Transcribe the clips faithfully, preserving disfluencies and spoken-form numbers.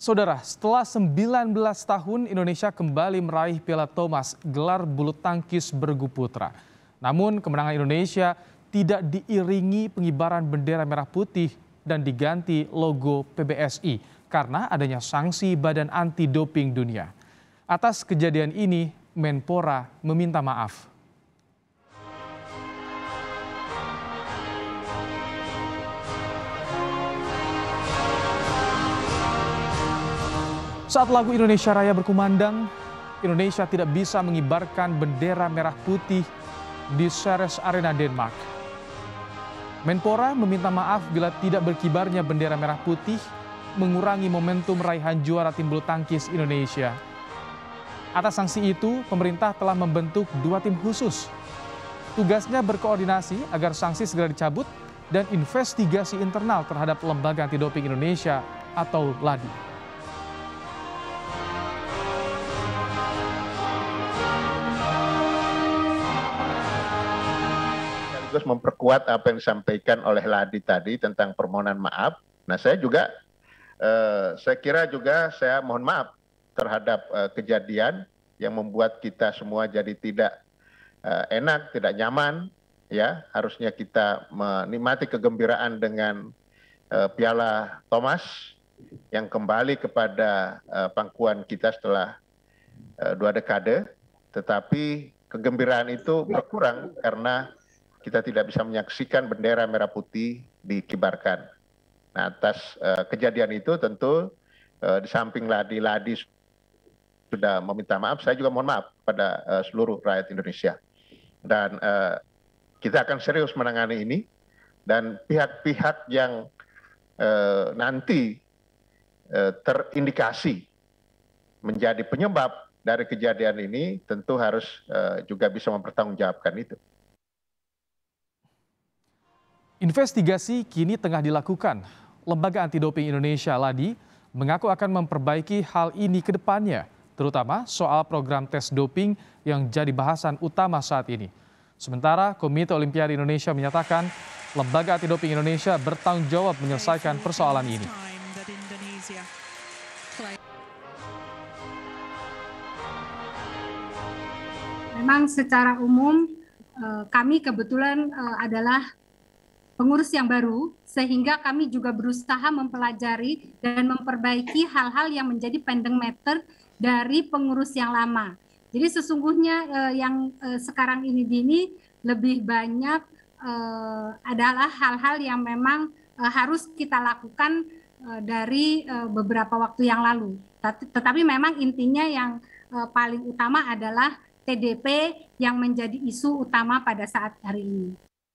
Saudara, setelah sembilan belas tahun Indonesia kembali meraih Piala Thomas gelar bulu tangkis bergu putra. Namun kemenangan Indonesia tidak diiringi pengibaran bendera merah putih dan diganti logo P B S I karena adanya sanksi Badan Anti Doping Dunia. Atas kejadian ini, Menpora meminta maaf. Saat lagu Indonesia Raya berkumandang, Indonesia tidak bisa mengibarkan bendera merah putih di Ceres Arena Denmark. Menpora meminta maaf bila tidak berkibarnya bendera merah putih mengurangi momentum raihan juara tim bulu tangkis Indonesia. Atas sanksi itu, pemerintah telah membentuk dua tim khusus. Tugasnya berkoordinasi agar sanksi segera dicabut dan investigasi internal terhadap Lembaga Anti Doping Indonesia atau LADI. Terus memperkuat apa yang disampaikan oleh LADI tadi tentang permohonan maaf. Nah, saya juga, eh, saya kira juga saya mohon maaf terhadap eh, kejadian yang membuat kita semua jadi tidak eh, enak, tidak nyaman. Ya, harusnya kita menikmati kegembiraan dengan eh, Piala Thomas yang kembali kepada eh, pangkuan kita setelah eh, dua dekade. Tetapi kegembiraan itu berkurang karena kita tidak bisa menyaksikan bendera merah putih dikibarkan. Nah, atas uh, kejadian itu tentu uh, di samping LADI-LADI sudah meminta maaf, saya juga mohon maaf pada uh, seluruh rakyat Indonesia. Dan uh, kita akan serius menangani ini, dan pihak-pihak yang uh, nanti uh, terindikasi menjadi penyebab dari kejadian ini tentu harus uh, juga bisa mempertanggungjawabkan itu. Investigasi kini tengah dilakukan. Lembaga Anti Doping Indonesia LADI mengaku akan memperbaiki hal ini ke depannya, terutama soal program tes doping yang jadi bahasan utama saat ini. Sementara Komite Olimpiade Indonesia menyatakan Lembaga Anti Doping Indonesia bertanggung jawab menyelesaikan persoalan ini. Memang secara umum kami kebetulan adalah pengurus yang baru, sehingga kami juga berusaha mempelajari dan memperbaiki hal-hal yang menjadi pending matter dari pengurus yang lama. Jadi sesungguhnya eh, yang eh, sekarang ini dini lebih banyak eh, adalah hal-hal yang memang eh, harus kita lakukan eh, dari eh, beberapa waktu yang lalu. Tetapi memang intinya yang eh, paling utama adalah T D P yang menjadi isu utama pada saat hari ini.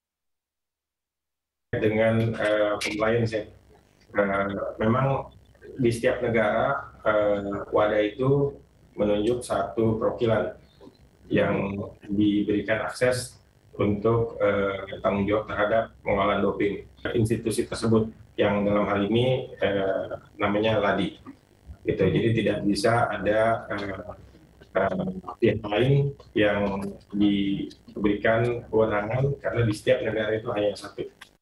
Dengan uh, compliance ya, uh, memang di setiap negara uh, wadah itu menunjuk satu perwakilan yang diberikan akses untuk uh, tanggung jawab terhadap pengelolaan doping institusi tersebut yang dalam hal ini uh, namanya LADI. Gitu. Jadi tidak bisa ada uh, uh, pihak lain yang diberikan kewenangan karena di setiap negara itu hanya satu.